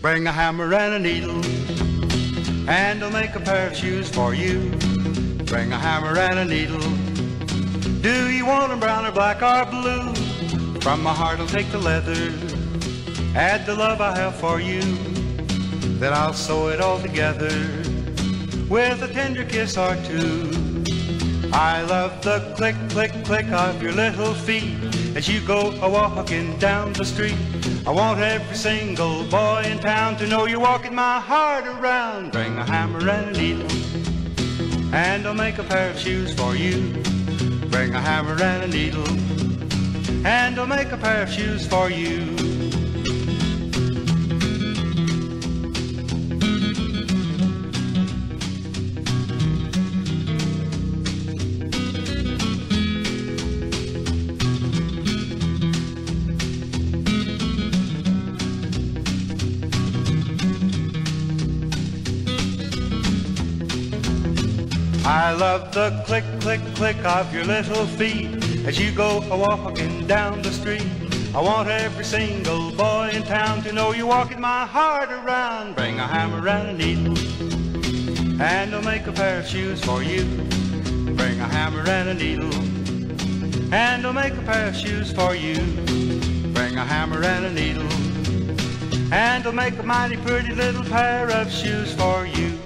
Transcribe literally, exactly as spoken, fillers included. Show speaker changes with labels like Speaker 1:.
Speaker 1: Bring a hammer and a needle, and I'll make a pair of shoes for you. Bring a hammer and a needle. Do you want them brown or black or blue? From my heart I'll take the leather, add the love I have for you. Then I'll sew it all together with a tender kiss or two. I love the click, click, click of your little feet as you go a-walking down the street. I want every single boy in town to know you're walking my heart around. Bring a hammer and a needle, and I'll make a pair of shoes for you. Bring a hammer and a needle, and I'll make a pair of shoes for you. I love the click, click, click of your little feet as you go a-walking down the street. I want every single boy in town to know you're walking my heart around. Bring a hammer and a needle, and I'll make a pair of shoes for you. Bring a hammer and a needle, and I'll make a pair of shoes for you. Bring a hammer and a needle, and I'll make a mighty pretty little pair of shoes for you.